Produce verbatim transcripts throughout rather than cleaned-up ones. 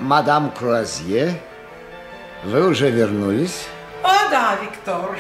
Мадам Круазье, вы уже вернулись? О, да, Виктор.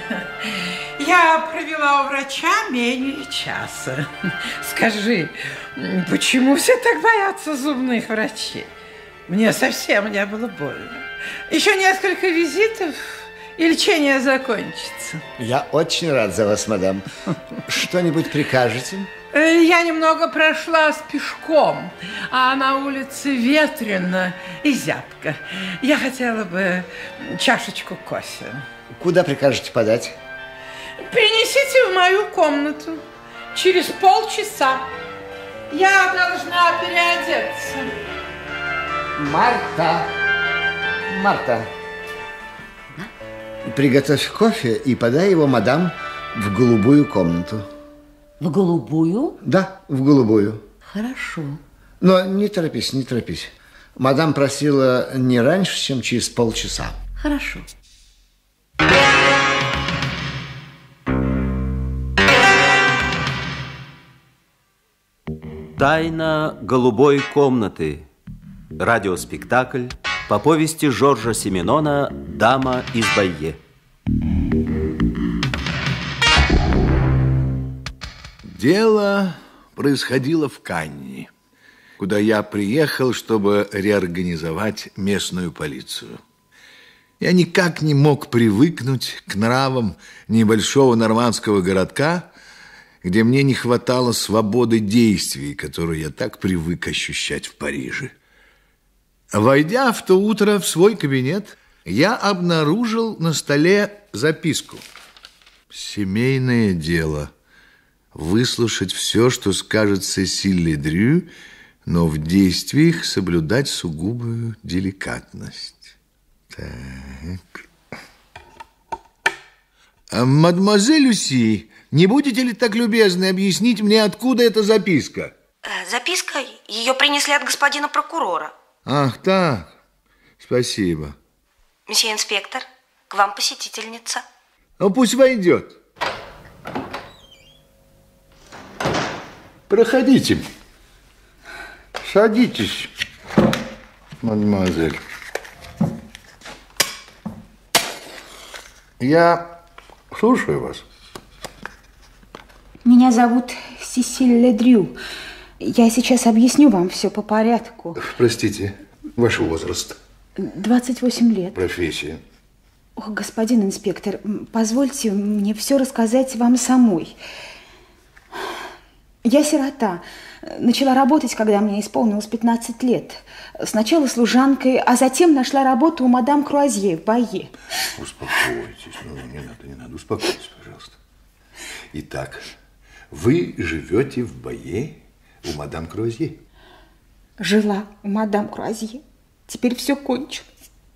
Я провела у врача менее часа. Скажи, почему все так боятся зубных врачей? Мне совсем не было больно. Еще несколько визитов, и лечение закончится. Я очень рад за вас, мадам. Что-нибудь прикажете? Я немного прошлась пешком, а на улице ветрено и зябко. Я хотела бы чашечку кофе. Куда прикажете подать? Принесите в мою комнату через полчаса. Я должна переодеться. Марта! Марта! Приготовь кофе и подай его мадам в голубую комнату. В голубую? Да, в голубую. Хорошо. Но не торопись, не торопись. Мадам просила не раньше, чем через полчаса. Хорошо. Тайна голубой комнаты. Радиоспектакль по повести Жоржа Сименона «Дама из Байе». Дело происходило в Канне, куда я приехал, чтобы реорганизовать местную полицию. Я никак не мог привыкнуть к нравам небольшого нормандского городка, где мне не хватало свободы действий, которую я так привык ощущать в Париже. Войдя в то утро в свой кабинет, я обнаружил на столе записку. Семейное дело. Выслушать все, что скажет Сесиль Ледрю, но в действиях соблюдать сугубую деликатность. Так. А, мадемуазель Люси, не будете ли так любезны объяснить мне, откуда эта записка? Записка? Ее принесли от господина прокурора. Ах, так. Спасибо. Месье инспектор, к вам посетительница. Ну, пусть войдет. Проходите. Садитесь, мадемуазель. Я слушаю вас. Меня зовут Сесиль Ледрю. Я сейчас объясню вам все по порядку. Простите, ваш возраст? двадцать восемь лет. Профессия? О, господин инспектор, позвольте мне все рассказать вам самой. Я сирота. Начала работать, когда мне исполнилось пятнадцать лет. Сначала служанкой, а затем нашла работу у мадам Круазье в Байе. Успокойтесь, ну не надо, не надо, успокойтесь, пожалуйста. Итак, вы живете в Байе у мадам Круазье? Жила у мадам Круазье. Теперь все кончилось.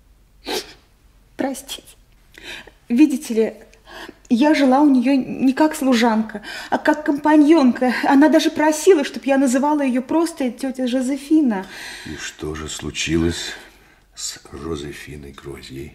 Простите. Видите ли, я жила у нее не как служанка, а как компаньонка. Она даже просила, чтобы я называла ее просто тетя Жозефина. И что же случилось с Жозефиной Круазье?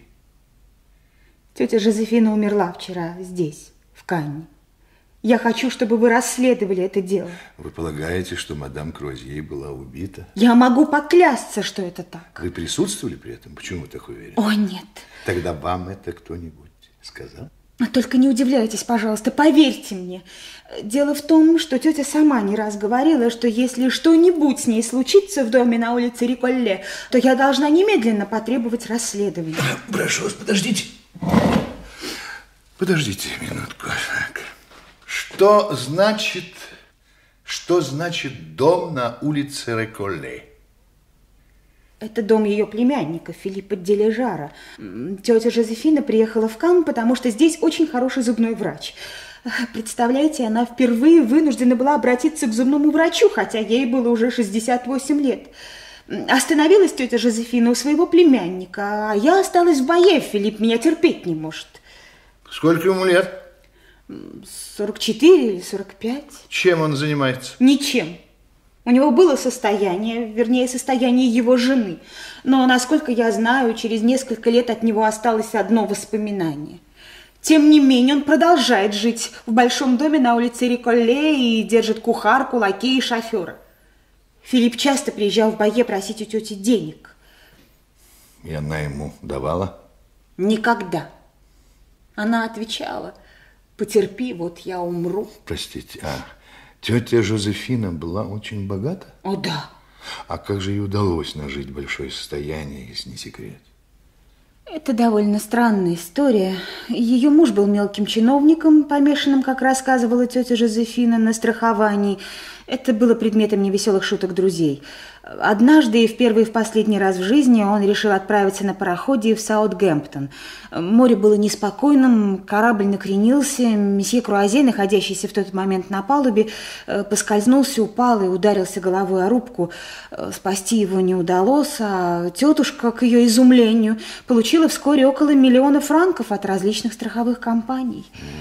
Тетя Жозефина умерла вчера здесь, в Канне. Я хочу, чтобы вы расследовали это дело. Вы полагаете, что мадам Круазье была убита? Я могу поклясться, что это так. Вы присутствовали при этом? Почему вы так уверены? О, нет. Тогда вам это кто-нибудь сказал? Но только не удивляйтесь, пожалуйста, поверьте мне. Дело в том, что тетя сама не раз говорила, что если что-нибудь с ней случится в доме на улице Риколле, то я должна немедленно потребовать расследования. Прошу вас, подождите. Подождите минутку. Что значит, что значит дом на улице Риколле? Это дом ее племянника Филиппа де Лежара. Тетя Жозефина приехала в Канн, потому что здесь очень хороший зубной врач. Представляете, она впервые вынуждена была обратиться к зубному врачу, хотя ей было уже шестьдесят восемь лет. Остановилась тетя Жозефина у своего племянника, а я осталась в Байе. Филипп меня терпеть не может. Сколько ему лет? сорок четыре или сорок пять. Чем он занимается? Ничем. У него было состояние, вернее, состояние его жены. Но, насколько я знаю, через несколько лет от него осталось одно воспоминание. Тем не менее, он продолжает жить в большом доме на улице Риколле и держит кухарку, лакея и шофера. Филипп часто приезжал в Байе просить у тети денег. И она ему давала? Никогда. Она отвечала: потерпи, вот я умру. Простите, а тетя Жозефина была очень богата? О, да. А как же ей удалось нажить большое состояние, если не секрет? Это довольно странная история. Ее муж был мелким чиновником, помешанным, как рассказывала тетя Жозефина, на страховании. Это было предметом невеселых шуток друзей. Однажды, и в первый и в последний раз в жизни, он решил отправиться на пароходе в Саутгемптон. Море было неспокойным, корабль накренился. Месье Круазье, находящийся в тот момент на палубе, поскользнулся, упал и ударился головой о рубку. Спасти его не удалось, а тетушка, к ее изумлению, получила вскоре около миллиона франков от различных страховых компаний.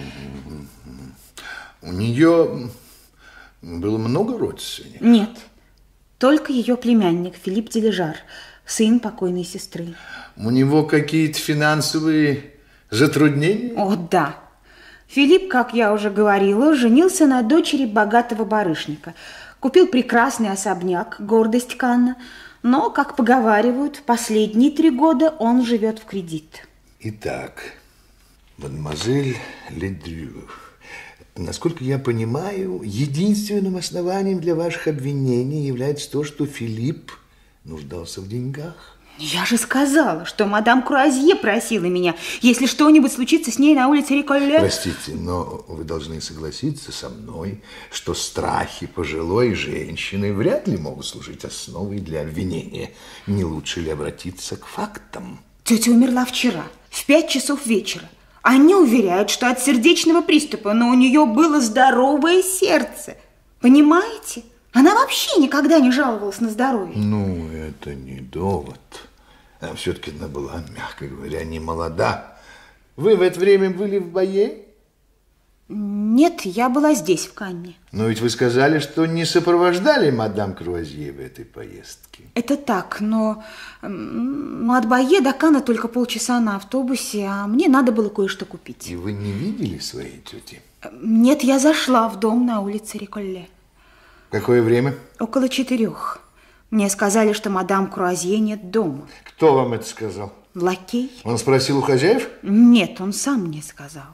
У нее было много родственников? Нет. Только ее племянник Филипп Дележар, сын покойной сестры. У него какие-то финансовые затруднения? О, да. Филипп, как я уже говорила, женился на дочери богатого барышника. Купил прекрасный особняк, гордость Канна. Но, как поговаривают, последние три года он живет в кредит. Итак, мадемуазель Ледрю, насколько я понимаю, единственным основанием для ваших обвинений является то, что Филипп нуждался в деньгах. Я же сказала, что мадам Круазье просила меня, если что-нибудь случится с ней на улице Риколле. Простите, но вы должны согласиться со мной, что страхи пожилой женщины вряд ли могут служить основой для обвинения. Не лучше ли обратиться к фактам? Тетя умерла вчера, в пять часов вечера. Они уверяют, что от сердечного приступа, но у нее было здоровое сердце. Понимаете? Она вообще никогда не жаловалась на здоровье. Ну, это не довод. А все-таки она была, мягко говоря, не молода. Вы в это время были в Байе? Нет, я была здесь, в Канне. Но ведь вы сказали, что не сопровождали мадам Круазье в этой поездке. Это так, но, но от Байе до Канна только полчаса на автобусе, а мне надо было кое-что купить. И вы не видели своей тети? Нет, я зашла в дом на улице Риколле. Какое время? Около четырех. Мне сказали, что мадам Круазье нет дома. Кто вам это сказал? Лакей. Он спросил у хозяев? Нет, он сам мне сказал.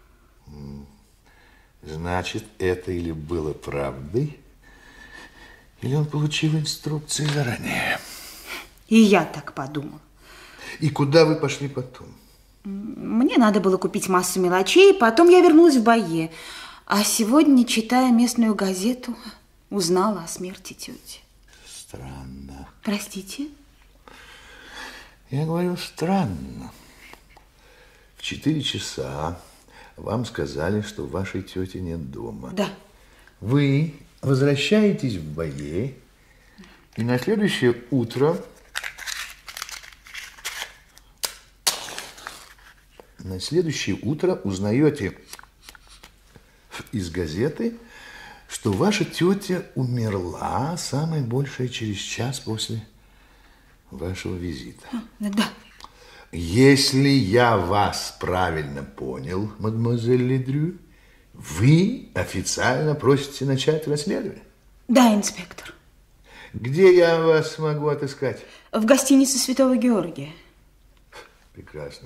Значит, это или было правдой, или он получил инструкции заранее. И я так подумала. И куда вы пошли потом? Мне надо было купить массу мелочей, потом я вернулась в Байе. А сегодня, читая местную газету, узнала о смерти тети. Странно. Простите? Я говорю, странно. В четыре часа вам сказали, что вашей тети нет дома. Да. Вы возвращаетесь в Байе, и на следующее утро на следующее утро узнаете из газеты, что ваша тетя умерла самое большее через час после вашего визита. Да. Если я вас правильно понял, мадемуазель Ледрю, вы официально просите начать расследование? Да, инспектор. Где я вас могу отыскать? В гостинице Святого Георгия. Прекрасно.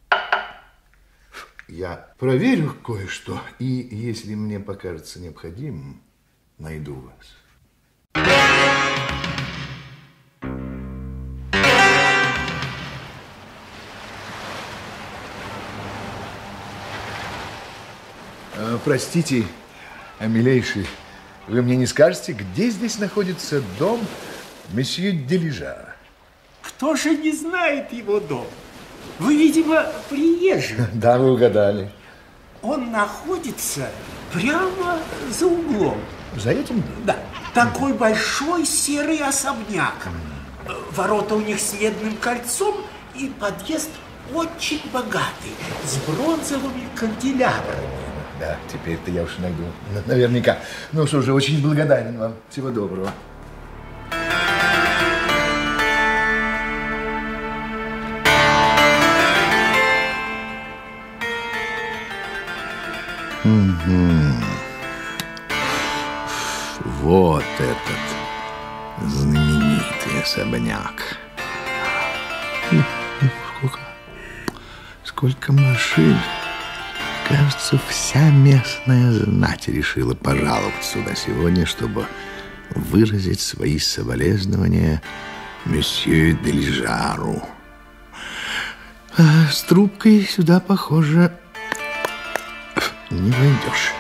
Я проверю кое-что, и если мне покажется необходимым, найду вас. Простите, милейший, вы мне не скажете, где здесь находится дом месье Дележара? Кто же не знает его дом? Вы, видимо, приезжий. Да, вы угадали. Он находится прямо за углом. За этим? Да. Такой большой серый особняк. Ворота у них с медным кольцом, и подъезд очень богатый, с бронзовыми канделябрами. Да, теперь-то я уж найду. Наверняка. Ну что же, очень благодарен вам. Всего доброго. Угу. Вот этот знаменитый особняк. Сколько, сколько машин. Кажется, вся местная знать решила пожаловать сюда сегодня, чтобы выразить свои соболезнования месье Делижару. А с трубкой сюда, похоже, не войдешь.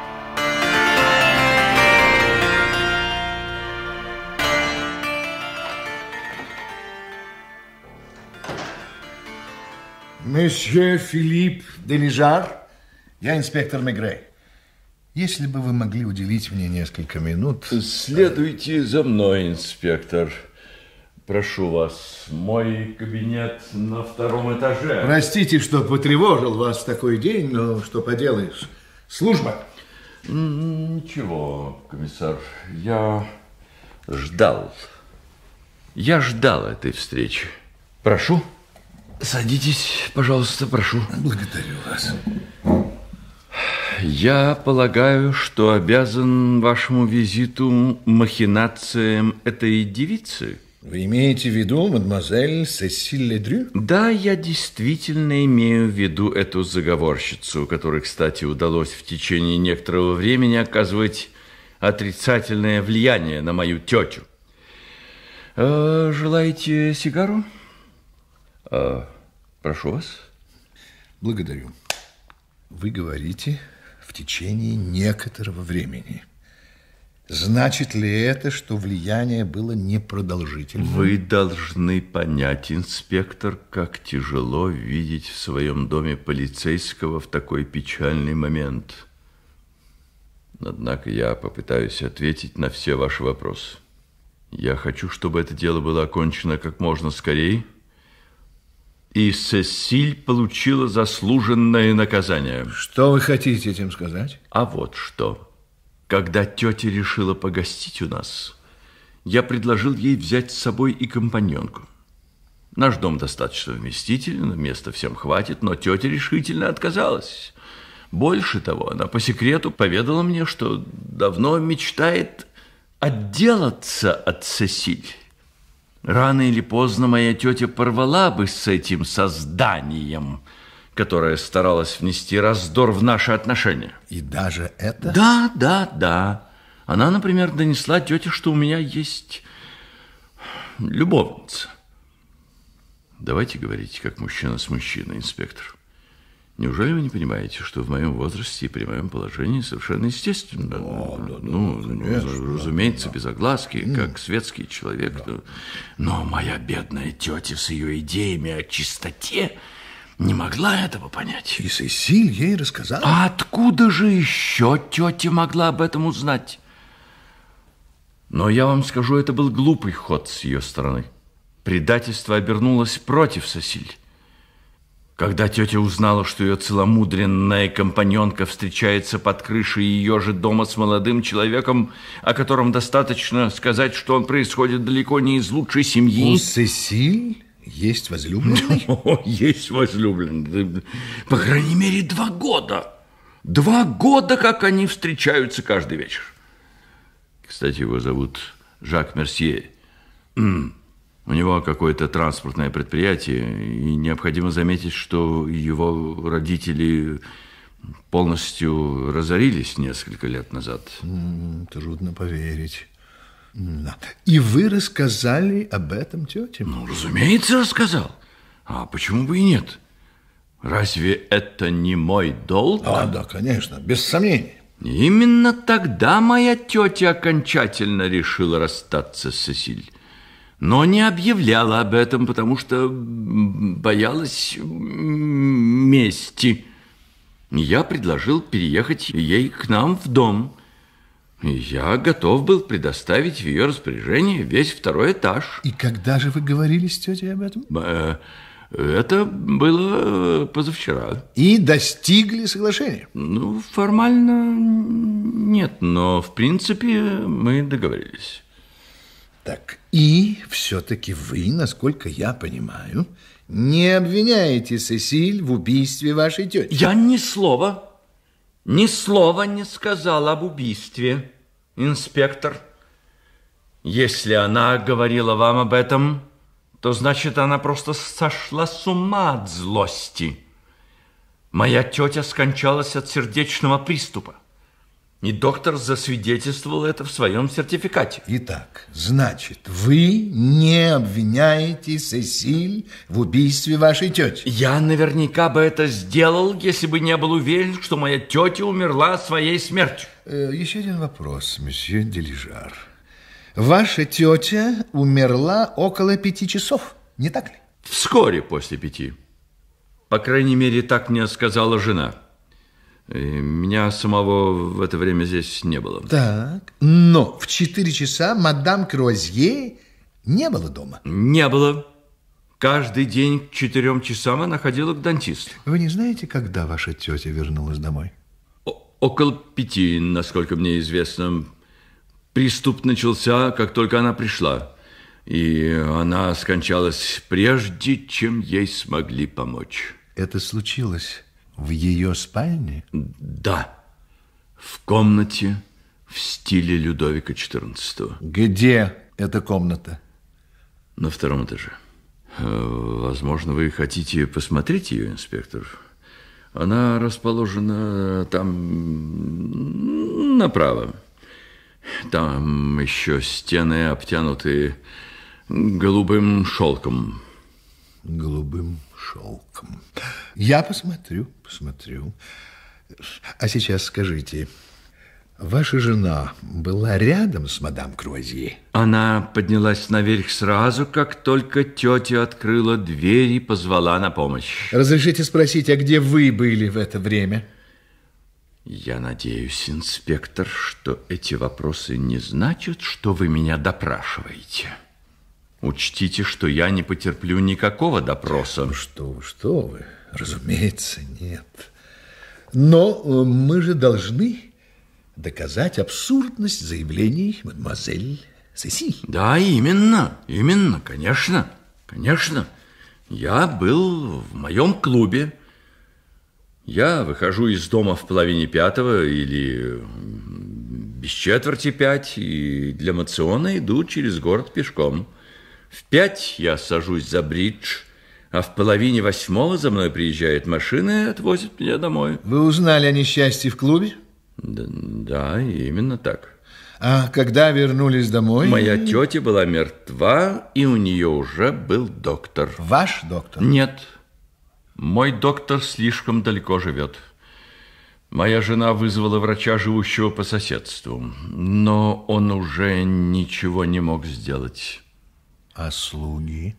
Месье Филипп Делижар, я инспектор Мегре. Если бы вы могли уделить мне несколько минут... Следуйте за мной, инспектор. Прошу вас, мой кабинет на втором этаже. Простите, что потревожил вас в такой день, но что поделаешь. Служба. Ничего, комиссар, я ждал. Я ждал этой встречи. Прошу. Садитесь, пожалуйста, прошу. Благодарю вас. Я полагаю, что обязан вашему визиту махинациям этой девицы. Вы имеете в виду мадемуазель Сесиль Ледрю? Да, я действительно имею в виду эту заговорщицу, которой, кстати, удалось в течение некоторого времени оказывать отрицательное влияние на мою тетю. Э, желаете сигару? А, прошу вас. Благодарю. Вы говорите в течение некоторого времени. Значит ли это, что влияние было непродолжительным? Вы должны понять, инспектор, как тяжело видеть в своем доме полицейского в такой печальный момент. Однако я попытаюсь ответить на все ваши вопросы. Я хочу, чтобы это дело было окончено как можно скорее, и Сесиль получила заслуженное наказание. Что вы хотите этим сказать? А вот что. Когда тетя решила погостить у нас, я предложил ей взять с собой и компаньонку. Наш дом достаточно вместителен, места всем хватит, но тетя решительно отказалась. Больше того, она по секрету поведала мне, что давно мечтает отделаться от Сесиль. Рано или поздно моя тетя порвала бы с этим созданием, которое старалось внести раздор в наши отношения. И даже это? Да, да, да. Она, например, донесла тете, что у меня есть любовница. Давайте говорить, как мужчина с мужчиной, инспектор. Неужели вы не понимаете, что в моем возрасте и при моем положении совершенно естественно? О, да, да, ну, конечно, ну, разумеется, да, без огласки, mm. как светский человек. Да. Но моя бедная тетя с ее идеями о чистоте не могла этого понять. И Сесиль ей рассказала? А откуда же еще тетя могла об этом узнать? Но я вам скажу, это был глупый ход с ее стороны. Предательство обернулось против Сесиль. Когда тетя узнала, что ее целомудренная компаньонка встречается под крышей ее же дома с молодым человеком, о котором достаточно сказать, что он происходит далеко не из лучшей семьи... У Сесиль есть возлюбленный? О, есть возлюбленный. По крайней мере, два года. Два года, как они встречаются каждый вечер. Кстати, его зовут Жак Мерсье. У него какое-то транспортное предприятие, и необходимо заметить, что его родители полностью разорились несколько лет назад. Трудно поверить. И вы рассказали об этом тете? Ну, разумеется, рассказал. А почему бы и нет? Разве это не мой долг? А, да, конечно, без сомнений. Именно тогда моя тетя окончательно решила расстаться с Сесиль. Но не объявляла об этом, потому что боялась мести. Я предложил переехать ей к нам в дом. И я готов был предоставить в ее распоряжение весь второй этаж. И когда же вы говорили с тетей об этом? Это было позавчера. И достигли соглашения? Ну, формально нет, но в принципе мы договорились. Так, и все-таки вы, насколько я понимаю, не обвиняете Сесиль в убийстве вашей тети? Я ни слова, ни слова не сказал об убийстве, инспектор. Если она говорила вам об этом, то значит, она просто сошла с ума от злости. Моя тетя скончалась от сердечного приступа. И доктор засвидетельствовал это в своем сертификате. Итак, значит, вы не обвиняете Сесиль в убийстве вашей тети? Я наверняка бы это сделал, если бы не был уверен, что моя тетя умерла своей смертью. Э, еще один вопрос, месье Дележар. Ваша тетя умерла около пяти часов, не так ли? Вскоре после пяти. По крайней мере, так мне сказала жена. И меня самого в это время здесь не было. Так, но в четыре часа мадам Круазье не было дома? Не было. Каждый день к четырем часам она ходила к дантисту. Вы не знаете, когда ваша тетя вернулась домой? О- около пяти, насколько мне известно. Приступ начался, как только она пришла. И она скончалась прежде, чем ей смогли помочь. Это случилось в ее спальне? Да, в комнате в стиле Людовика четырнадцатого. Где эта комната? На втором этаже. Возможно, вы хотите посмотреть ее, инспектор? Она расположена там направо. Там еще стены обтянуты голубым шелком. Голубым шелком. Я посмотрю, посмотрю. А сейчас скажите, ваша жена была рядом с мадам Круазье? Она поднялась наверх сразу, как только тетя открыла дверь и позвала на помощь. Разрешите спросить, а где вы были в это время? Я надеюсь, инспектор, что эти вопросы не значат, что вы меня допрашиваете. Учтите, что я не потерплю никакого допроса. Ну, что вы, что вы. Разумеется, нет. Но мы же должны доказать абсурдность заявлений мадемуазель Сесиль. Да, именно, именно, конечно, конечно. Я был в моем клубе. Я выхожу из дома в половине пятого или без четверти пять, и для мациона иду через город пешком. В пять я сажусь за бридж, а в половине восьмого за мной приезжает машина и отвозит меня домой. Вы узнали о несчастье в клубе? Да, да, именно так. А когда вернулись домой? Моя тетя была мертва, и у нее уже был доктор. Ваш доктор? Нет, мой доктор слишком далеко живет. Моя жена вызвала врача, живущего по соседству, но он уже ничего не мог сделать. А слуги?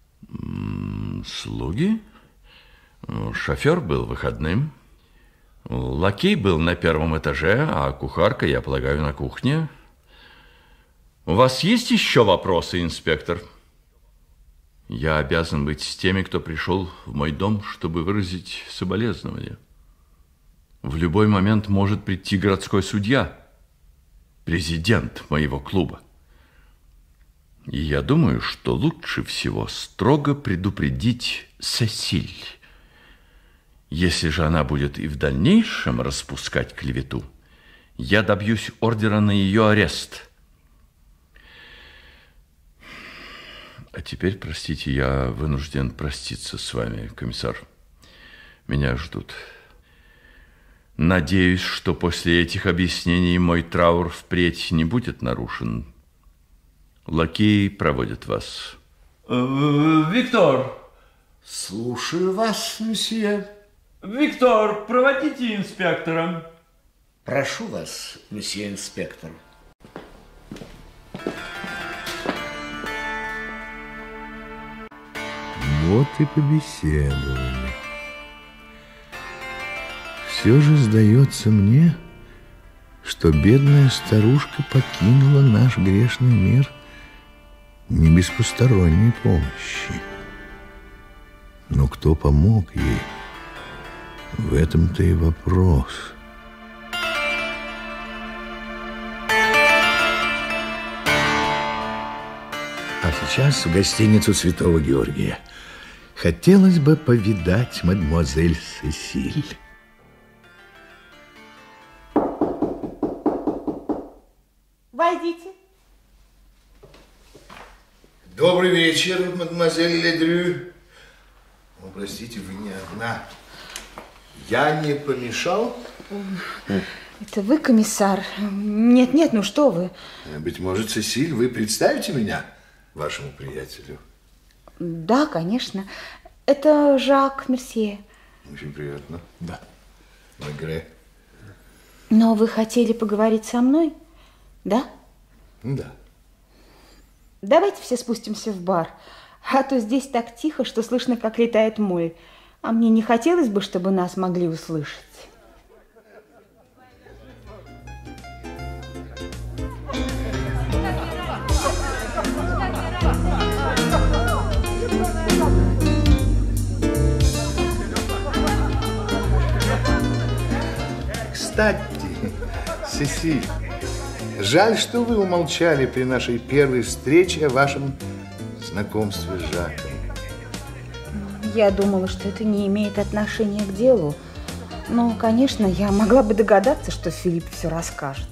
Слуги? Шофер был выходным. Лакей был на первом этаже, а кухарка, я полагаю, на кухне. У вас есть еще вопросы, инспектор? Я обязан быть с теми, кто пришел в мой дом, чтобы выразить соболезнование. В любой момент может прийти городской судья, президент моего клуба. И я думаю, что лучше всего строго предупредить Сесиль. Если же она будет и в дальнейшем распускать клевету, я добьюсь ордера на ее арест. А теперь, простите, я вынужден проститься с вами, комиссар. Меня ждут. Надеюсь, что после этих объяснений мой траур впредь не будет нарушен. Лакей проводит вас. Виктор! Слушаю вас, месье. Виктор, проводите инспектора. Прошу вас, месье инспектор. Вот и побеседовали. Все же сдается мне, что бедная старушка покинула наш грешный мир не без посторонней помощи. Но кто помог ей? В этом-то и вопрос. А сейчас в гостиницу Святого Георгия. Хотелось бы повидать мадемуазель Сесиль. Войдите. Добрый вечер, мадемуазель Ледрю. О, простите, вы не одна. Я не помешал? Это вы, комиссар? Нет, нет, ну что вы? Быть может, Сесиль, вы представите меня вашему приятелю? Да, конечно. Это Жак Мерсье. Очень приятно. Да. Мегре. Но вы хотели поговорить со мной, да? Да. Давайте все спустимся в бар, а то здесь так тихо, что слышно, как летает моль. А мне не хотелось бы, чтобы нас могли услышать. Кстати, Сесиль, жаль, что вы умолчали при нашей первой встрече о вашем знакомстве с Жаком. Я думала, что это не имеет отношения к делу. Но, конечно, я могла бы догадаться, что Филипп все расскажет.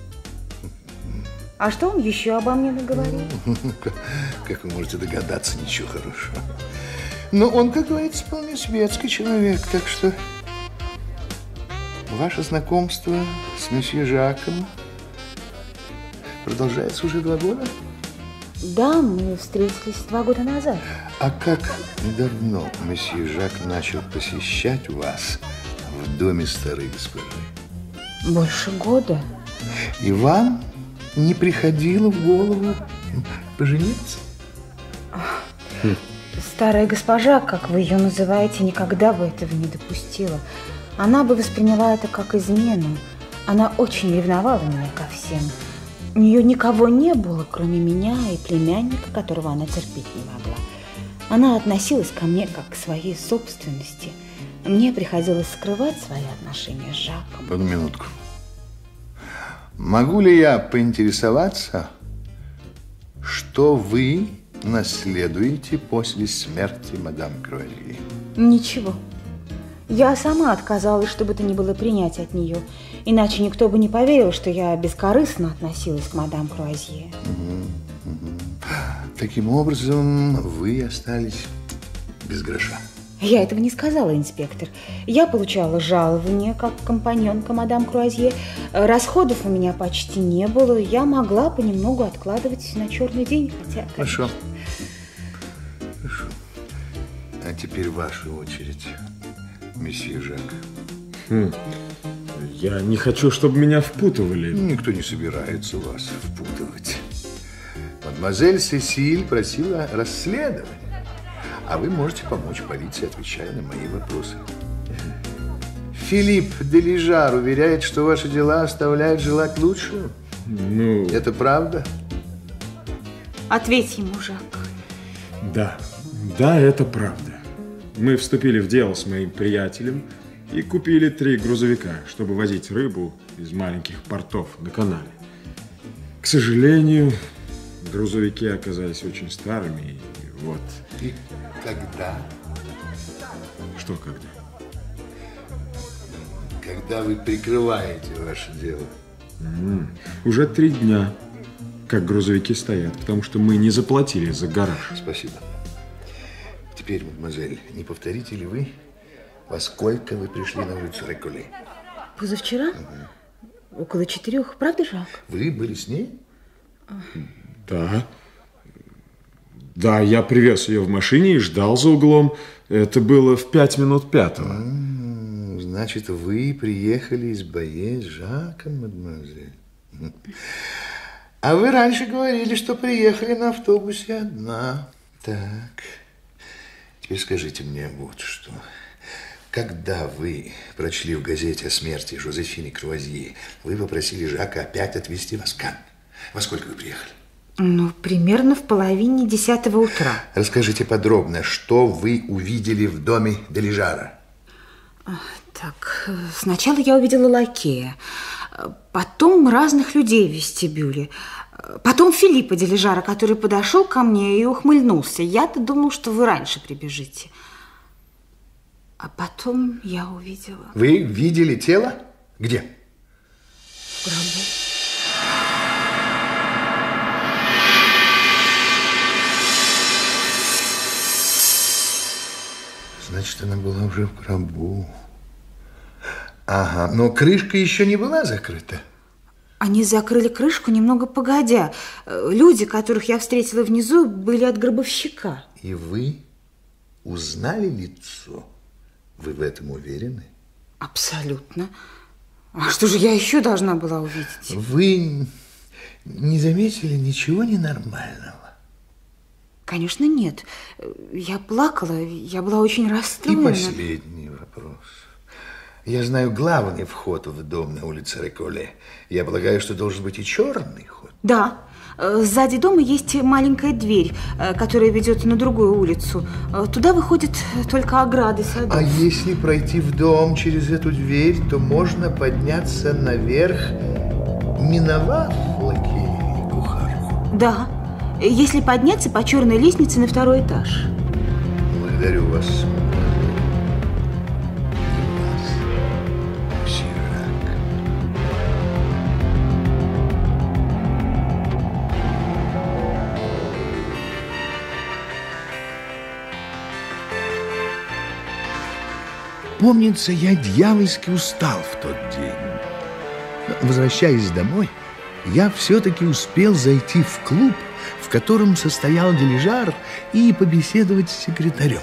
А что он еще обо мне наговорил? Как вы можете догадаться, ничего хорошего. Но он, как говорится, вполне светский человек, так что ваше знакомство с месье Жаком продолжается уже два года? Да, мы встретились два года назад. А как давно месье Жак начал посещать вас в доме старой госпожи? Больше года. И вам не приходило в голову пожениться? Старая госпожа, как вы ее называете, никогда бы этого не допустила. Она бы восприняла это как измену. Она очень ревновала меня ко всем. У нее никого не было, кроме меня и племянника, которого она терпеть не могла. Она относилась ко мне как к своей собственности. Мне приходилось скрывать свои отношения с Жаком. Одну минутку. Могу ли я поинтересоваться, что вы наследуете после смерти мадам Круазье? Ничего. Я сама отказалась, чтобы это ни было принять от нее. Иначе никто бы не поверил, что я бескорыстно относилась к мадам Круазье. Угу, угу. Таким образом, вы остались без гроша. Я этого не сказала, инспектор. Я получала жалование как компаньонка мадам Круазье. Расходов у меня почти не было. Я могла понемногу откладывать на черный день, хотя... Хорошо. Хорошо. А теперь ваша очередь, месье Жак. Хм. Я не хочу, чтобы меня впутывали. Никто не собирается вас впутывать. Мадемуазель Сесиль просила расследование, а вы можете помочь полиции, отвечая на мои вопросы. Филипп де Лижар уверяет, что ваши дела оставляют желать лучшего. Ну... Это правда? Ответь ему, Жак. Да, да, это правда. Мы вступили в дело с моим приятелем и купили три грузовика, чтобы возить рыбу из маленьких портов на канале. К сожалению, грузовики оказались очень старыми, и вот... И когда? Что когда? Когда вы прикрываете ваше дело? М-м, уже три дня, как грузовики стоят, потому что мы не заплатили за гараж. Спасибо. Теперь, мадемуазель, не повторите ли вы, во сколько вы пришли на улицу Реколе? Позавчера? Угу. Около четырех, правда, Жак? Вы были с ней? Да. Да, я привез ее в машине и ждал за углом. Это было в пять минут пятого. А, значит, вы приехали из Байе с Жаком, мадемуазель. А вы раньше говорили, что приехали на автобусе одна. Так, теперь скажите мне вот что. Когда вы прочли в газете о смерти Жозефины Круазье, вы попросили Жака опять отвезти вас в Канн. Во сколько вы приехали? Ну, примерно в половине десятого утра. Расскажите подробно, что вы увидели в доме де Лижара. Так, сначала я увидела лакея, потом разных людей в вестибюле, потом Филиппа де Лижара, который подошел ко мне и ухмыльнулся. Я-то думал, что вы раньше прибежите. А потом я увидела... Вы видели тело? Где? В гробу. Значит, она была уже в гробу. Ага, но крышка еще не была закрыта. Они закрыли крышку немного погодя. Люди, которых я встретила внизу, были от гробовщика. И вы узнали лицо? Вы в этом уверены? Абсолютно. А что же я еще должна была увидеть? Вы не заметили ничего ненормального? Конечно, нет. Я плакала, я была очень расстроена. И последний вопрос. Я знаю главный вход в дом на улице Реколе. Я полагаю, что должен быть и черный ход. Да. Сзади дома есть маленькая дверь, которая ведет на другую улицу. Туда выходят только ограды садов. А если пройти в дом через эту дверь, то можно подняться наверх, миновав лакея и кухарку? Да. Если подняться по черной лестнице на второй этаж. Благодарю вас. Помнится, я дьявольски устал в тот день. Возвращаясь домой, я все-таки успел зайти в клуб, в котором состоял Делижар, и побеседовать с секретарем.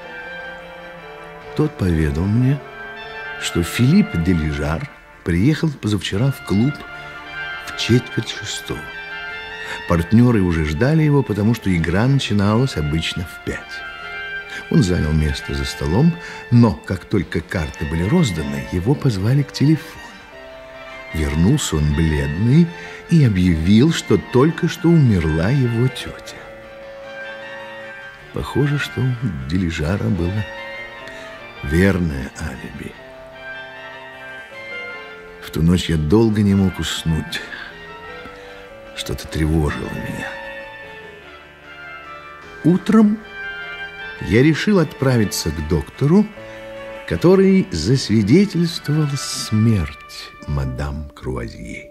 Тот поведал мне, что Филипп Делижар приехал позавчера в клуб в четверть шестого. Партнеры уже ждали его, потому что игра начиналась обычно в пять. Он занял место за столом, но как только карты были розданы, его позвали к телефону. Вернулся он бледный и объявил, что только что умерла его тетя. Похоже, что у Делижара было верное алиби. В ту ночь я долго не мог уснуть. Что-то тревожило меня. Утром я решил отправиться к доктору, который засвидетельствовал смерть мадам Круазье.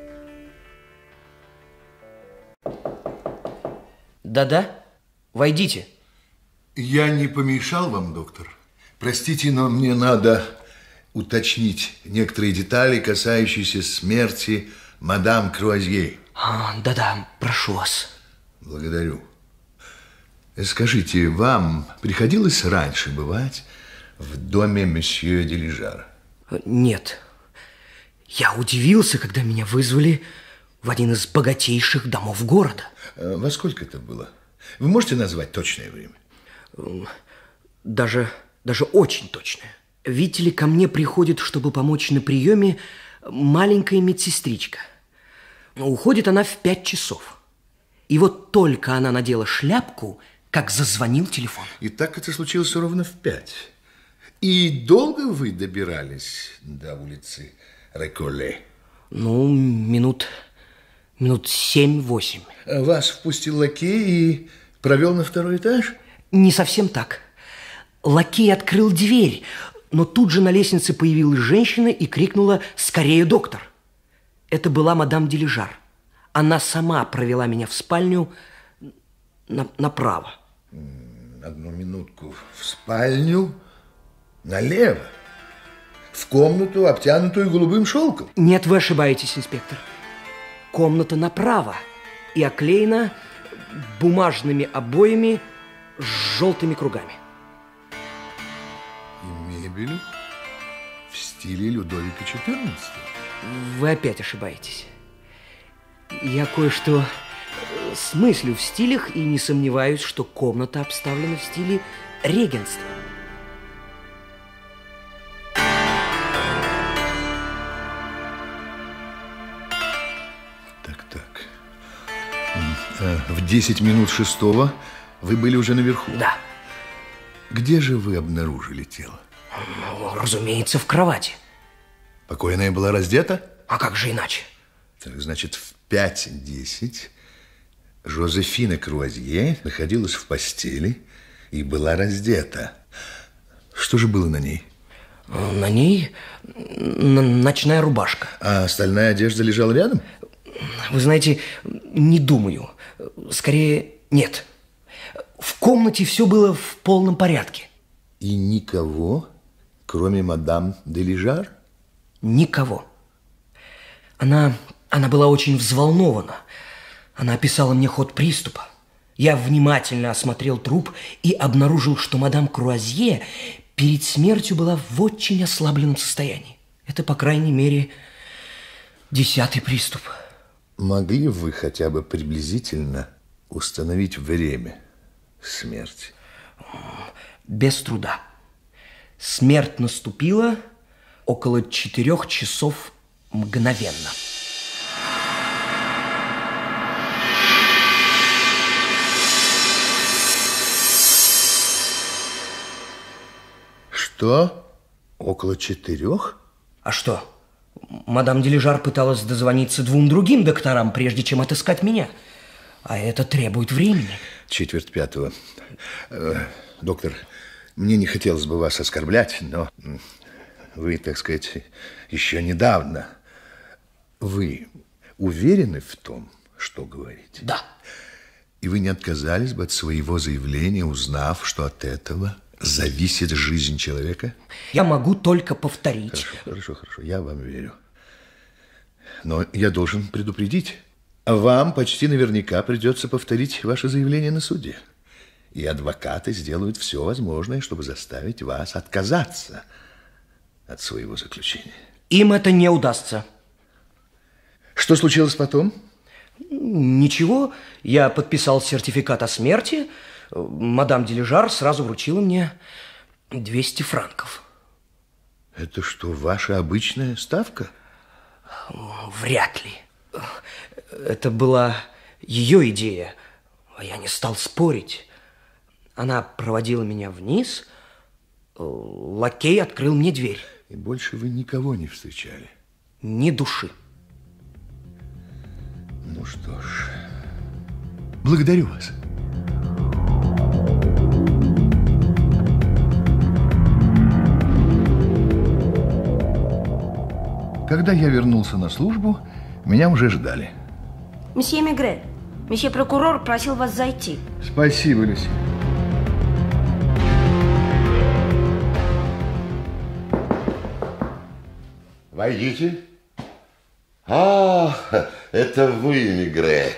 Да-да, войдите. Я не помешал вам, доктор? Простите, но мне надо уточнить некоторые детали, касающиеся смерти мадам Круазье. А, да-да, прошу вас. Благодарю. Скажите, вам приходилось раньше бывать в доме месье Делижара? Нет. Я удивился, когда меня вызвали в один из богатейших домов города. Во сколько это было? Вы можете назвать точное время? Даже, даже очень точное. Видите ли, ко мне приходит, чтобы помочь на приеме, маленькая медсестричка. Уходит она в пять часов. И вот только она надела шляпку, как зазвонил телефон. И так это случилось ровно в пять. И долго вы добирались до улицы Реколе? Ну, минут, минут семь-восемь. Вас впустил лакей и провел на второй этаж? Не совсем так. Лакей открыл дверь, но тут же на лестнице появилась женщина и крикнула: «Скорее, доктор!» Это была мадам Делижар. Она сама провела меня в спальню на, направо. Одну минутку. В спальню налево? В комнату, обтянутую голубым шелком? Нет, вы ошибаетесь, инспектор. Комната направо и оклеена бумажными обоями с желтыми кругами. И мебель в стиле Людовика четырнадцатого. Вы опять ошибаетесь. Я кое-что смыслю в стилях и не сомневаюсь, что комната обставлена в стиле регенства. Так-так. В десять минут шестого вы были уже наверху? Да. Где же вы обнаружили тело? Ну, разумеется, в кровати. Покойная была раздета? А как же иначе? Так, значит, в пять десять Жозефина Круазье находилась в постели и была раздета. Что же было на ней? На ней ночная рубашка. А остальная одежда лежала рядом? Вы знаете, не думаю. Скорее, нет. В комнате все было в полном порядке. И никого, кроме мадам де Лижар? Никого. Она, она была очень взволнована. Она описала мне ход приступа. Я внимательно осмотрел труп и обнаружил, что мадам Круазье перед смертью была в очень ослабленном состоянии. Это, по крайней мере, десятый приступ. Могли вы хотя бы приблизительно установить время смерти? Без труда. Смерть наступила около четырех часов мгновенно. Что? Около четырех? А что? Мадам де Лижар пыталась дозвониться двум другим докторам, прежде чем отыскать меня. А это требует времени. Четверть пятого. Доктор, мне не хотелось бы вас оскорблять, но вы, так сказать, еще недавно. Вы уверены в том, что говорите? Да. И вы не отказались бы от своего заявления, узнав, что от этого зависит жизнь человека? Я могу только повторить. Хорошо, хорошо, хорошо, я вам верю. Но я должен предупредить. Вам почти наверняка придется повторить ваше заявление на суде. И адвокаты сделают все возможное, чтобы заставить вас отказаться от своего заключения. Им это не удастся. Что случилось потом? Ничего. Я подписал сертификат о смерти. Мадам де Лижар сразу вручила мне двести франков. Это что, ваша обычная ставка? Вряд ли. Это была ее идея, а я не стал спорить. Она проводила меня вниз, лакей открыл мне дверь. И больше вы никого не встречали? Ни души. Ну что ж, благодарю вас. Когда я вернулся на службу, меня уже ждали. Месье Мегре, месье прокурор просил вас зайти. Спасибо, Люси. Войдите. А, это вы, Мегре.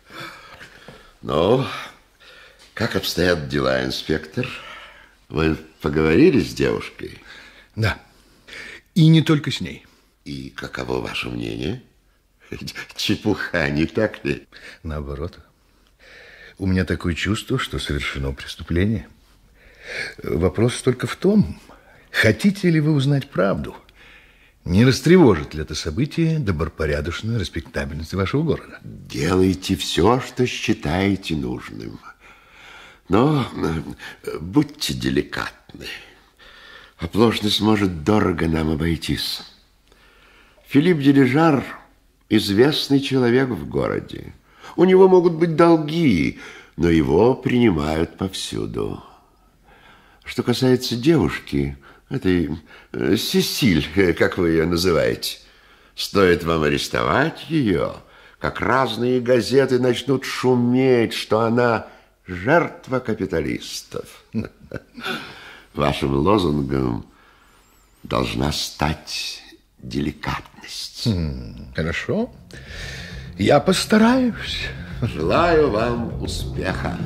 Ну, как обстоят дела, инспектор? Вы поговорили с девушкой? Да. И не только с ней. И каково ваше мнение? Чепуха, не так ли? Наоборот. У меня такое чувство, что совершено преступление. Вопрос только в том, хотите ли вы узнать правду? Не растревожит ли это событие добропорядочную респектабельность вашего города? Делайте все, что считаете нужным. Но будьте деликатны. Оплошность может дорого нам обойтись. Филипп де Лижар – известный человек в городе. У него могут быть долги, но его принимают повсюду. Что касается девушки, этой Сесиль, как вы ее называете, стоит вам арестовать ее, как разные газеты начнут шуметь, что она жертва капиталистов. Вашим лозунгом должна стать деликатность. Хм, хорошо. Я постараюсь. Желаю вам успеха.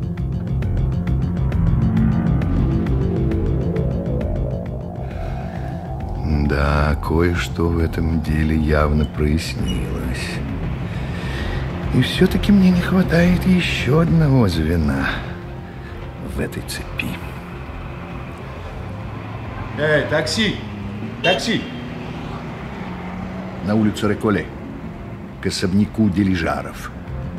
Да, кое-что в этом деле явно прояснилось. И все-таки мне не хватает еще одного звена в этой цепи. Эй, такси! Такси! На улицу Реколе, к особняку де Лижаров.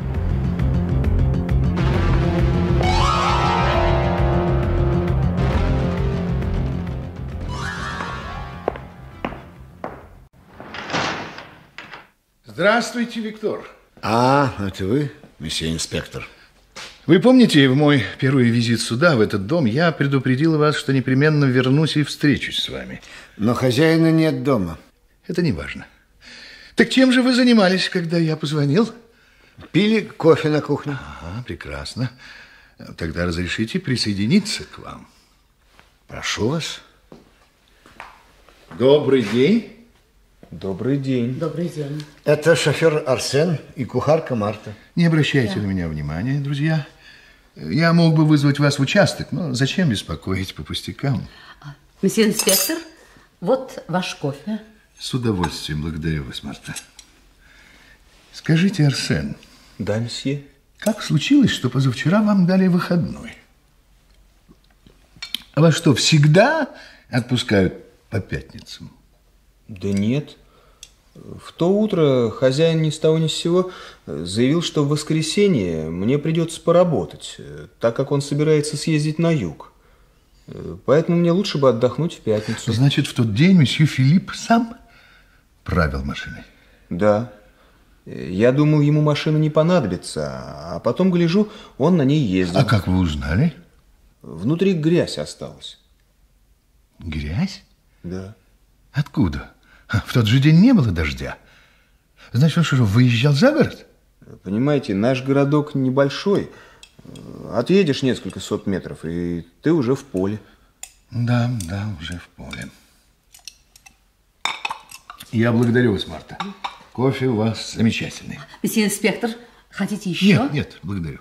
Здравствуйте, Виктор. А, это вы, месье инспектор? Вы помните, в мой первый визит сюда, в этот дом, я предупредил вас, что непременно вернусь и встречусь с вами. Но хозяина нет дома. Это не важно. Так чем же вы занимались, когда я позвонил? Пили кофе на кухне. Ага, прекрасно. Тогда разрешите присоединиться к вам. Прошу вас. Добрый день. Добрый день. Добрый день. Это шофер Арсен и кухарка Марта. Не обращайте Да. на меня внимания, друзья. Я мог бы вызвать вас в участок, но зачем беспокоить по пустякам? Месье инспектор, вот ваш кофе. С удовольствием благодарю вас, Марта. Скажите, Арсен. Да, месье. Как случилось, что позавчера вам дали выходной? А вас что, всегда отпускают по пятницам? Да нет. В то утро хозяин ни с того ни с сего заявил, что в воскресенье мне придется поработать, так как он собирается съездить на юг. Поэтому мне лучше бы отдохнуть в пятницу. Значит, в тот день месье Филипп сам правил машиной? Да. Я думал, ему машина не понадобится, а потом, гляжу, он на ней ездил. А как вы узнали? Внутри грязь осталась. Грязь? Да. Откуда? В тот же день не было дождя. Значит, он что же, выезжал за город? Понимаете, наш городок небольшой. Отъедешь несколько сот метров, и ты уже в поле. Да, да, уже в поле. Я благодарю вас, Марта. Кофе у вас замечательный. Месье инспектор, хотите еще? Нет, нет, благодарю.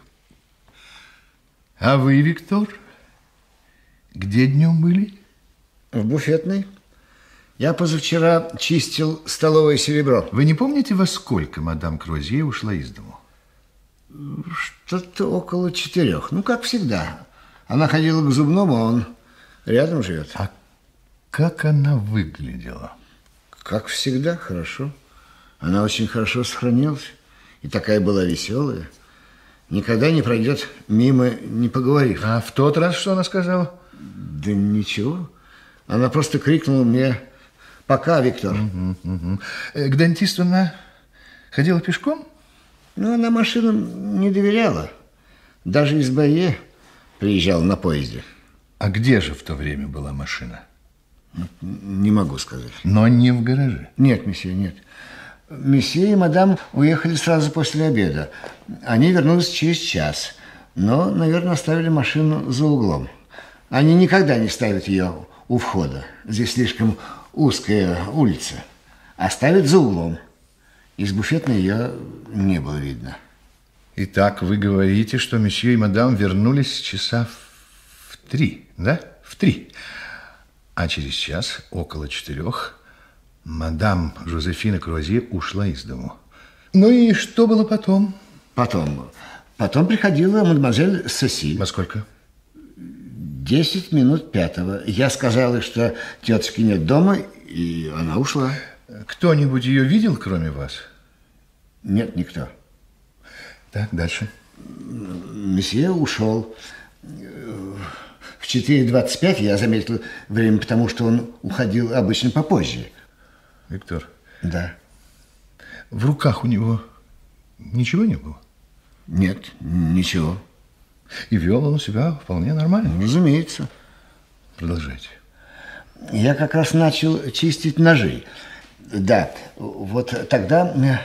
А вы, Виктор, где днем были? В буфетной. Я позавчера чистил столовое серебро. Вы не помните, во сколько мадам Крозье ушла из дому? Что-то около четырех. Ну, как всегда. Она ходила к зубному, а он рядом живет. А как она выглядела? Как всегда, хорошо. Она очень хорошо сохранилась. И такая была веселая. Никогда не пройдет мимо, не поговорив. А в тот раз что она сказала? Да ничего. Она просто крикнула мне: «Пока, Виктор». Угу, угу. К дантисту она ходила пешком? Ну, она машинам не доверяла. Даже из Байе приезжала на поезде. А где же в то время была машина? Не могу сказать. Но не в гараже? Нет, месье, нет. Месье и мадам уехали сразу после обеда. Они вернулись через час. Но, наверное, оставили машину за углом. Они никогда не ставят ее у входа. Здесь слишком узкая улица. Оставят за углом. Из буфетной ее не было видно. Итак, вы говорите, что месье и мадам вернулись часа в три, да? В три. А через час, около четырех, мадам Жозефина Крозье ушла из дому. Ну и что было потом? Потом. Потом приходила мадемуазель Сесиль. Во сколько? Десять минут пятого. Я сказала, что тетушки нет дома, и она ушла. Кто-нибудь ее видел, кроме вас? Нет, никто. Так, дальше. Месье ушел. В четыре двадцать пять я заметил время, потому что он уходил обычно попозже. Виктор? Да. В руках у него ничего не было? Нет, ничего. И вел он себя вполне нормально? Разумеется. Продолжайте. Я как раз начал чистить ножи. Да, вот тогда...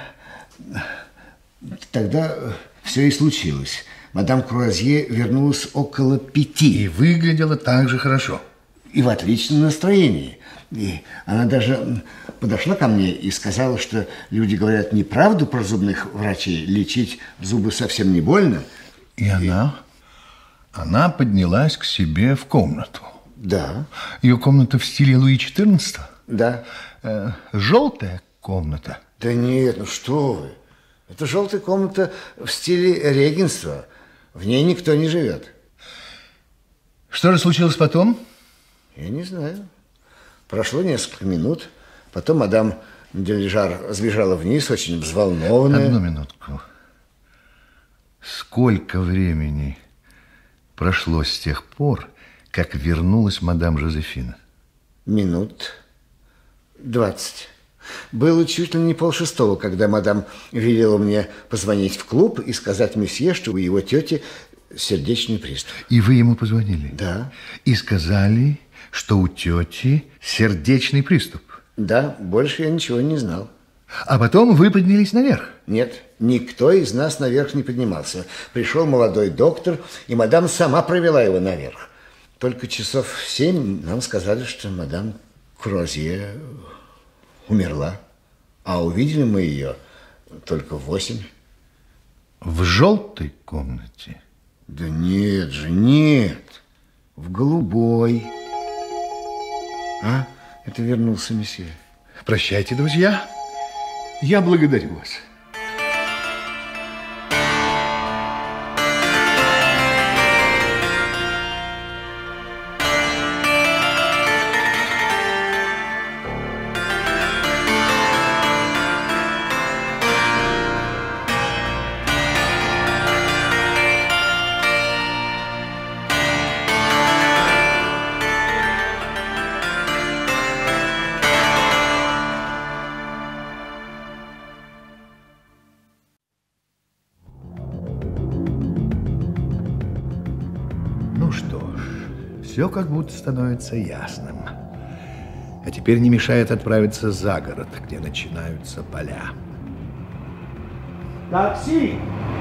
Тогда все и случилось. Мадам Крозье вернулась около пяти. И выглядела так же хорошо. И в отличном настроении. И она даже подошла ко мне и сказала, что люди говорят неправду про зубных врачей. Лечить зубы совсем не больно. И, и... она... Она поднялась к себе в комнату. Да. Ее комната в стиле Луи четырнадцатого? Да. Э, желтая комната? Да нет, ну что вы. Это желтая комната в стиле регенства. В ней никто не живет. Что же случилось потом? Я не знаю. Прошло несколько минут. Потом мадам Дележар сбежала вниз, очень взволнованная. Одну минутку. Сколько времени прошло с тех пор, как вернулась мадам Жозефина? Минут двадцать. Было чуть ли не полшестого, когда мадам велела мне позвонить в клуб и сказать месье, что у его тети сердечный приступ. И вы ему позвонили? Да. И сказали, что у тети сердечный приступ? Да, больше я ничего не знал. А потом вы поднялись наверх? Нет, никто из нас наверх не поднимался. Пришел молодой доктор, и мадам сама провела его наверх. только часов в семь нам сказали, что мадам Круазье умерла. А увидели мы ее только в восемь. В желтой комнате? Да нет же, нет. В голубой. А? Это вернулся месье. Прощайте, друзья. Я благодарю вас. Все как будто становится ясным. А теперь не мешает отправиться за город, где начинаются поля. Такси!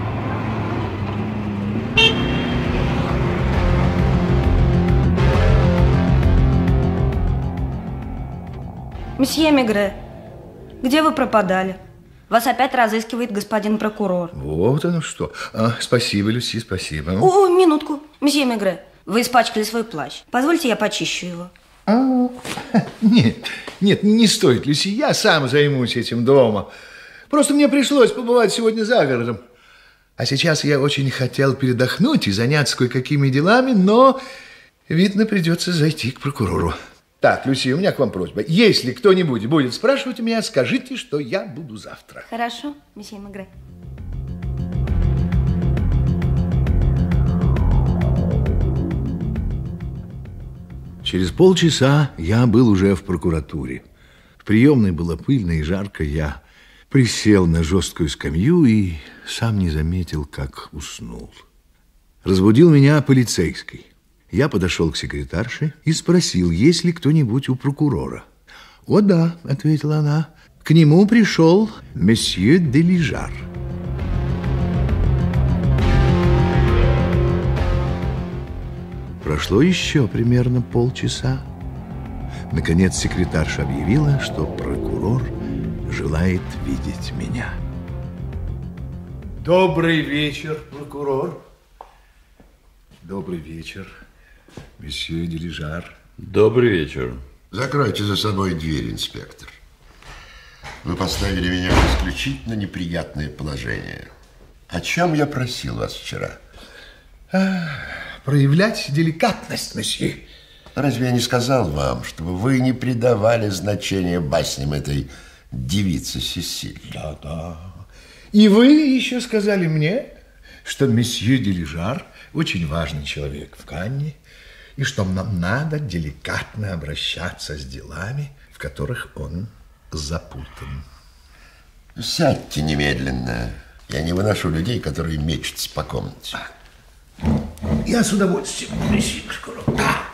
Месье Мегре, где вы пропадали? Вас опять разыскивает господин прокурор. Вот оно что. А, спасибо, Люси, спасибо. О, минутку, месье Мегре. Вы испачкали свой плащ. Позвольте, я почищу его. А, нет, нет, не стоит, Люси. Я сам займусь этим дома. Просто мне пришлось побывать сегодня за городом. А сейчас я очень хотел передохнуть и заняться кое-какими делами, но, видно, придется зайти к прокурору. Так, Люси, у меня к вам просьба. Если кто-нибудь будет спрашивать меня, скажите, что я буду завтра. Хорошо, месье Мегре. Через полчаса я был уже в прокуратуре. В приемной было пыльно и жарко. Я присел на жесткую скамью и сам не заметил, как уснул. Разбудил меня полицейский. Я подошел к секретарше и спросил, есть ли кто-нибудь у прокурора. «О, да», — ответила она, — «к нему пришел месье Делижар». Прошло еще примерно полчаса. Наконец секретарша объявила, что прокурор желает видеть меня. Добрый вечер, прокурор. Добрый вечер, месье Делижар. Добрый вечер. Закройте за собой дверь, инспектор. Вы поставили меня в исключительно неприятное положение. О чем я просил вас вчера? А, проявлять деликатность, месье. Разве я не сказал вам, чтобы вы не придавали значения басням этой девицы Сесиль? Да, да. И вы еще сказали мне, что месье Делижар очень важный человек в Канне, и что нам надо деликатно обращаться с делами, в которых он запутан. Сядьте немедленно. Я не выношу людей, которые мечутся по комнате. Я с удовольствием, месье прокурор.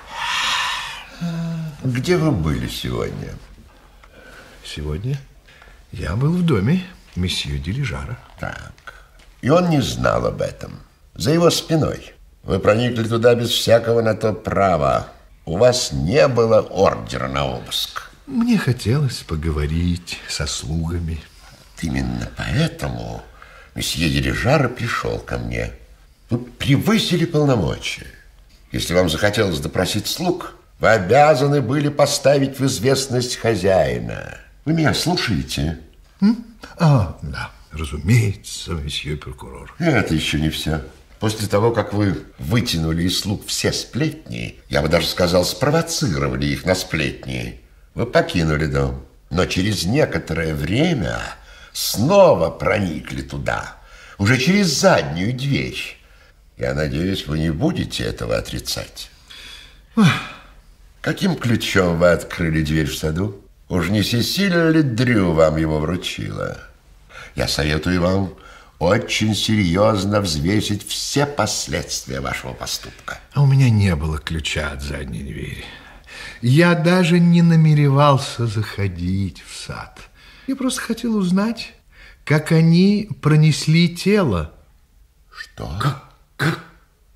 Где вы были сегодня? Сегодня я был в доме месье Делижара. Так. И он не знал об этом. За его спиной. Вы проникли туда без всякого на то права. У вас не было ордера на обыск. Мне хотелось поговорить со слугами. Именно поэтому месье Делижар пришел ко мне. Вы превысили полномочия. Если вам захотелось допросить слуг, вы обязаны были поставить в известность хозяина. Вы меня слушаете? М? А, да, разумеется, месье прокурор. Это еще не все. После того, как вы вытянули из слуг все сплетни, я бы даже сказал, спровоцировали их на сплетни, вы покинули дом. Но через некоторое время снова проникли туда, уже через заднюю дверь. Я надеюсь, вы не будете этого отрицать. Каким ключом вы открыли дверь в саду? Уж не Сесиль ли Дрю вам его вручила? Я советую вам очень серьезно взвесить все последствия вашего поступка. А у меня не было ключа от задней двери. Я даже не намеревался заходить в сад. Я просто хотел узнать, как они пронесли тело. Что? Как, как, как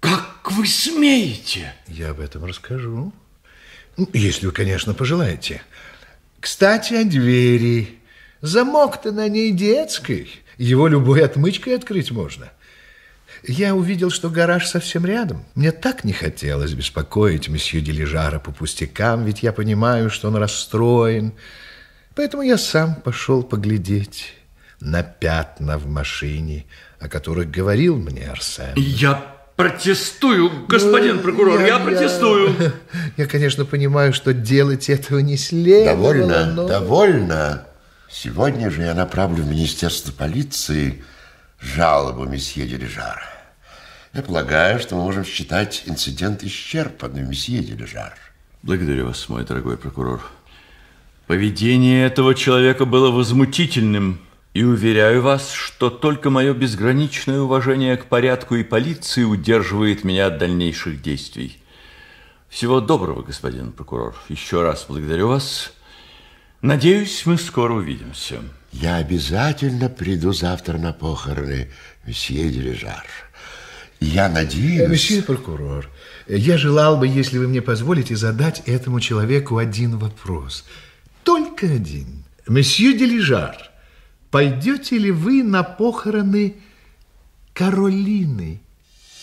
Как вы смеете? Я об этом расскажу. Если вы, конечно, пожелаете. Кстати, о двери. Замок-то на ней детский. Его любой отмычкой открыть можно. Я увидел, что гараж совсем рядом. Мне так не хотелось беспокоить месье Дилижара по пустякам, ведь я понимаю, что он расстроен. Поэтому я сам пошел поглядеть на пятна в машине, о которых говорил мне Арсен. Я протестую, господин ну, прокурор, я, я протестую. Я, я, конечно, понимаю, что делать этого не следовало. Довольно, но... довольно. Сегодня же я направлю в Министерство полиции жалобу месье Дилижара. Я полагаю, что мы можем считать инцидент исчерпанным, месье Дилижар. Благодарю вас, мой дорогой прокурор. Поведение этого человека было возмутительным. И уверяю вас, что только мое безграничное уважение к порядку и полиции удерживает меня от дальнейших действий. Всего доброго, господин прокурор. Еще раз благодарю вас. Надеюсь, мы скоро увидимся. Я обязательно приду завтра на похороны, месье Дилижар. Я надеюсь... Месье прокурор, я желал бы, если вы мне позволите, задать этому человеку один вопрос. Только один. Месье Дилижар, пойдете ли вы на похороны Каролины?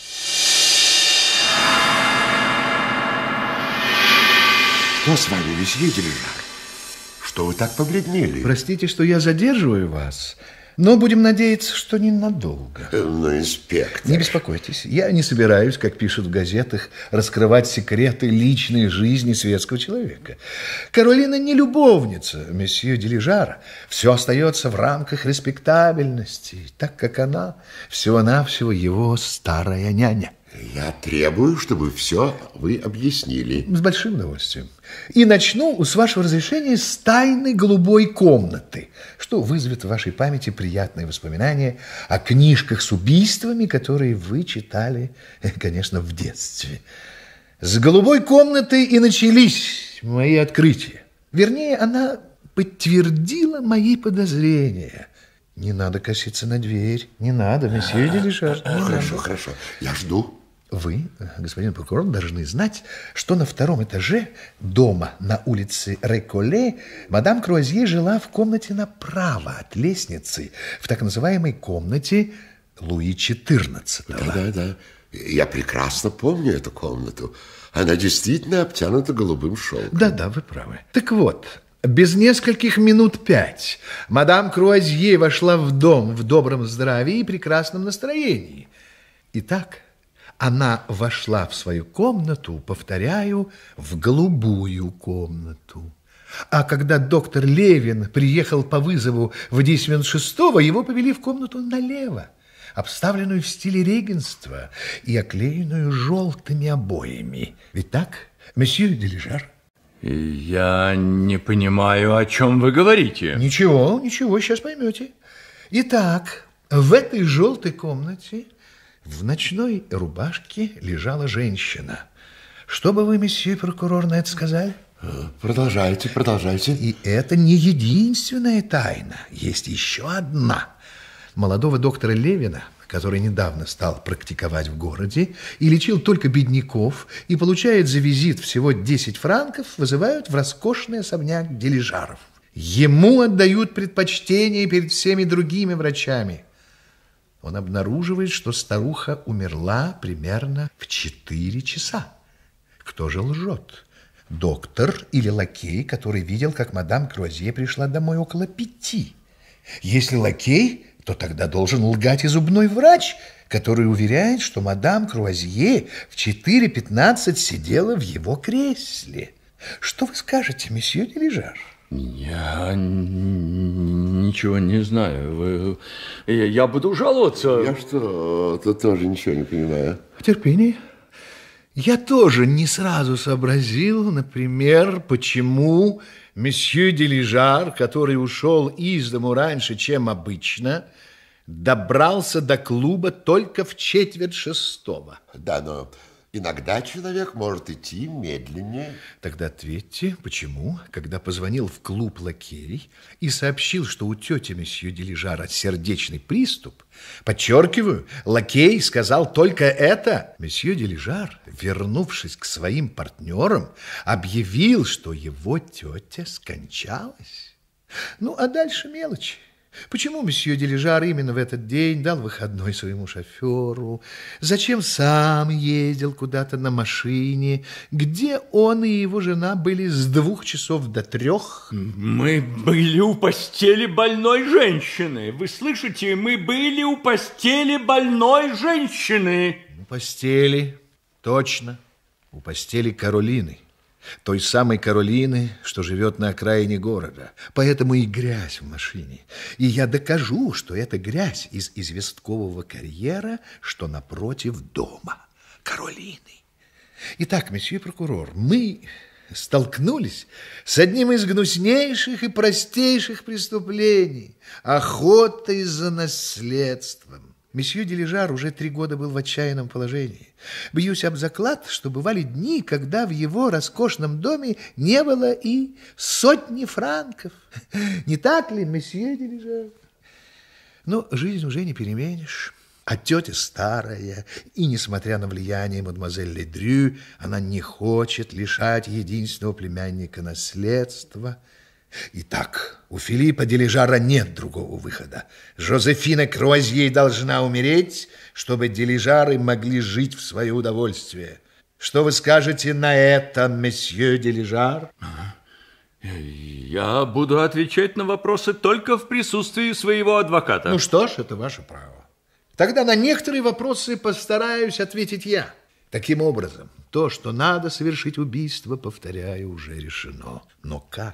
Что с вами, месье Дилижар? Что вы так побледнели? Простите, что я задерживаю вас, но будем надеяться, что ненадолго. Ну, инспектор... Не беспокойтесь, я не собираюсь, как пишут в газетах, раскрывать секреты личной жизни светского человека. Каролина не любовница месье Дилижара. Все остается в рамках респектабельности, так как она всего-навсего его старая няня. Я требую, чтобы все вы объяснили. С большим удовольствием. И начну, с вашего разрешения, с тайны голубой комнаты, что вызовет в вашей памяти приятные воспоминания о книжках с убийствами, которые вы читали, конечно, в детстве. С голубой комнаты и начались мои открытия. Вернее, она подтвердила мои подозрения. Не надо коситься на дверь. Не надо, месье Дилижар. Хорошо, надо. Хорошо. Я жду. Вы, господин прокурор, должны знать, что на втором этаже дома на улице Реколе мадам Круазье жила в комнате направо от лестницы, в так называемой комнате Луи четырнадцатого. Да, да, да. Я прекрасно помню эту комнату. Она действительно обтянута голубым шелком. Да, да, вы правы. Так вот... Без нескольких минут пять мадам Круазье вошла в дом в добром здравии и прекрасном настроении. Итак, она вошла в свою комнату, повторяю, в голубую комнату. А когда доктор Левин приехал по вызову в десять минут шестого, его повели в комнату налево, обставленную в стиле регенства и оклеенную желтыми обоями. Ведь так, месье Дилижар? Я не понимаю, о чем вы говорите. Ничего, ничего, сейчас поймете. Итак, в этой желтой комнате в ночной рубашке лежала женщина. Что бы вы, месье прокурор, на это сказали? Продолжайте, продолжайте. И это не единственная тайна. Есть еще одна. Молодого доктора Левина, который недавно стал практиковать в городе и лечил только бедняков, и получает за визит всего десять франков, вызывают в роскошный особняк Дилижаров. Ему отдают предпочтение перед всеми другими врачами. Он обнаруживает, что старуха умерла примерно в четыре часа. Кто же лжет? Доктор или лакей, который видел, как мадам Круазье пришла домой около пяти? Если лакей, то тогда должен лгать и зубной врач, который уверяет, что мадам Круазье в четыре пятнадцать сидела в его кресле. Что вы скажете, месье Дилижар? Я ничего не знаю. Вы... Я, я буду жаловаться. Я что, то тоже ничего не понимаю. Терпение. Я тоже не сразу сообразил, например, почему месье Дилижар, который ушел из дому раньше, чем обычно, добрался до клуба только в четверть шестого. Да, но Иногда человек может идти медленнее. Тогда ответьте, почему, когда позвонил в клуб лакей и сообщил, что у тети месье Делижара сердечный приступ, подчеркиваю, лакей сказал только это. Месье Делижар, вернувшись к своим партнерам, объявил, что его тетя скончалась. Ну, а дальше мелочи. Почему месье Делижар именно в этот день дал выходной своему шоферу? Зачем сам ездил куда-то на машине? Где он и его жена были с двух часов до трех? Мы были у постели больной женщины. Вы слышите? Мы были у постели больной женщины. У постели, точно, у постели Каролины. Той самой Каролины, что живет на окраине города. Поэтому и грязь в машине. И я докажу, что это грязь из известкового карьера, что напротив дома Каролины. Итак, месье прокурор, мы столкнулись с одним из гнуснейших и простейших преступлений – охотой за наследством. Месье Делижар уже три года был в отчаянном положении. Бьюсь об заклад, что бывали дни, когда в его роскошном доме не было и сотни франков. Не так ли, месье Делижар? Но жизнь уже не переменишь. А тетя старая, и, несмотря на влияние мадемуазель Ледрю, она не хочет лишать единственного племянника наследства. Итак, у Филиппа Делижара нет другого выхода. Жозефина Круазье должна умереть, чтобы Делижары могли жить в свое удовольствие. Что вы скажете на это, месье Делижар? Я буду отвечать на вопросы только в присутствии своего адвоката. Ну что ж, это ваше право. Тогда на некоторые вопросы постараюсь ответить я. Таким образом, то, что надо совершить убийство, повторяю, уже решено. Но как?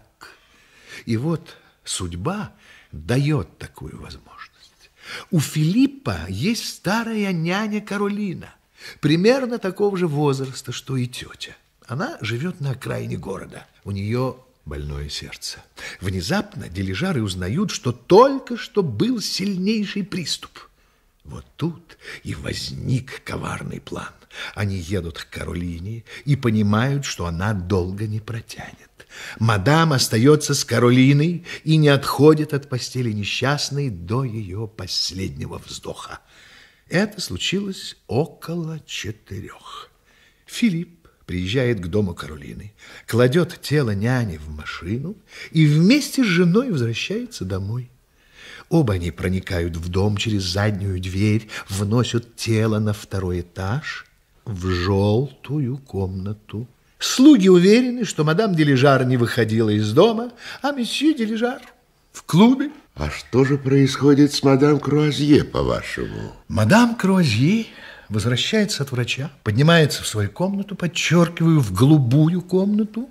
И вот судьба дает такую возможность. У Филиппа есть старая няня Каролина, примерно такого же возраста, что и тетя. Она живет на окраине города. У нее больное сердце. Внезапно Делижары узнают, что только что был сильнейший приступ. Вот тут и возник коварный план. Они едут к Каролине и понимают, что она долго не протянет. Мадам остается с Каролиной и не отходит от постели несчастной до ее последнего вздоха. Это случилось около четырех. Филипп приезжает к дому Каролины, кладет тело няни в машину и вместе с женой возвращается домой. Оба они проникают в дом через заднюю дверь, вносят тело на второй этаж в желтую комнату. Слуги уверены, что мадам Делижар не выходила из дома, а месье Делижар в клубе. А что же происходит с мадам Круазье, по-вашему? Мадам Круазье возвращается от врача, поднимается в свою комнату, подчеркиваю, в голубую комнату,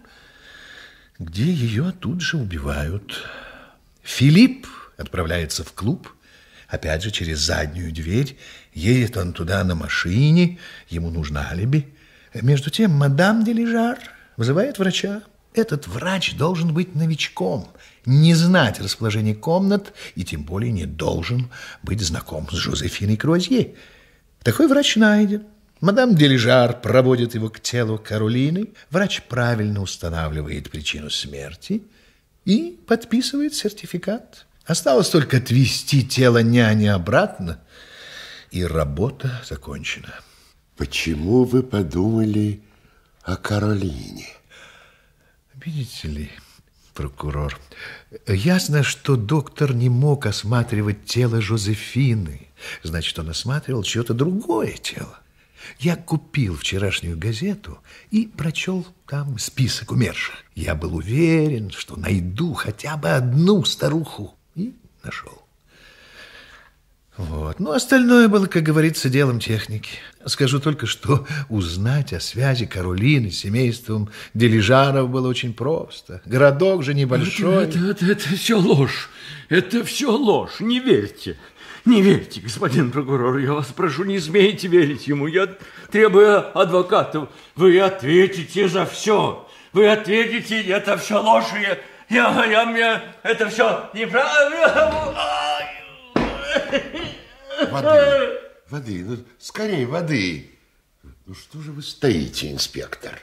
где ее тут же убивают. Филипп отправляется в клуб, опять же через заднюю дверь. Едет он туда на машине, ему нужно алиби. Между тем мадам Делижар вызывает врача. Этот врач должен быть новичком, не знать расположение комнат и тем более не должен быть знаком с Жозефиной Круазье. Такой врач найден. Мадам Делижар проводит его к телу Каролины. Врач правильно устанавливает причину смерти и подписывает сертификат. Осталось только отвезти тело няни обратно, и работа закончена. Почему вы подумали о Каролине? Видите ли, прокурор, ясно, что доктор не мог осматривать тело Жозефины. Значит, он осматривал чье-то другое тело. Я купил вчерашнюю газету и прочел там список умерших. Я был уверен, что найду хотя бы одну старуху. И нашел. Вот. Ну, остальное было, как говорится, делом техники. Скажу только, что узнать о связи Каролины с семейством Делижаров было очень просто. Городок же небольшой. Это, это, это, это все ложь. Это все ложь. Не верьте. Не верьте, господин прокурор. Я вас прошу, не смейте верить ему. Я требую адвокатов. Вы ответите за все. Вы ответите, это все ложь. Я, я, я, мне, это все неправильно. Воды, воды, ну, скорее воды. Ну что же вы стоите, инспектор?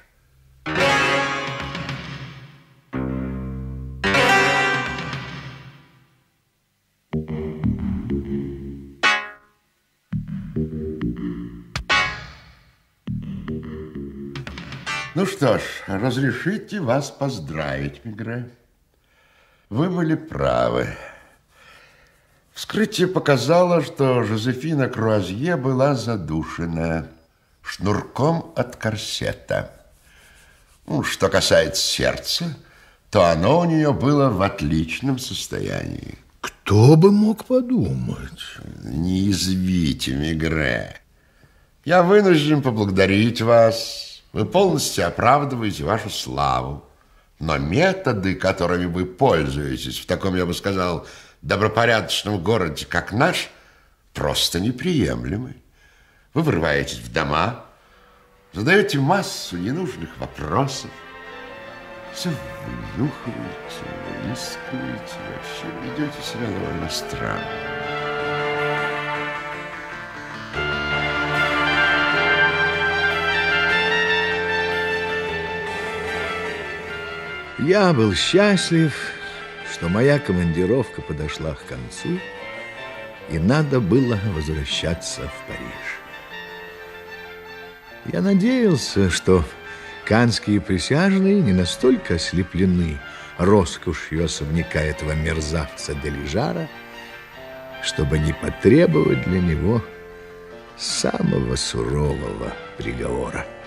Ну что ж, разрешите вас поздравить, Мегре. Вы были правы. Вскрытие показало, что Жозефина Круазье была задушена шнурком от корсета. Ну, что касается сердца, то оно у нее было в отличном состоянии. Кто бы мог подумать? Не извите, Мегре. Я вынужден поблагодарить вас. Вы полностью оправдываете вашу славу. Но методы, которыми вы пользуетесь в таком, я бы сказал, добропорядочном городе, как наш, просто неприемлемы. Вы врываетесь в дома, задаете массу ненужных вопросов, все вынюхиваете, выискиваете, вообще ведете себя довольно странно. Я был счастлив, что моя командировка подошла к концу, и надо было возвращаться в Париж. Я надеялся, что каннские присяжные не настолько ослеплены роскошью особняка этого мерзавца де Лижара, чтобы не потребовать для него самого сурового приговора.